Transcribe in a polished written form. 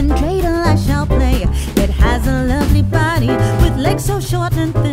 dreidel I shall play. It has a lovely body with legs so short and thin.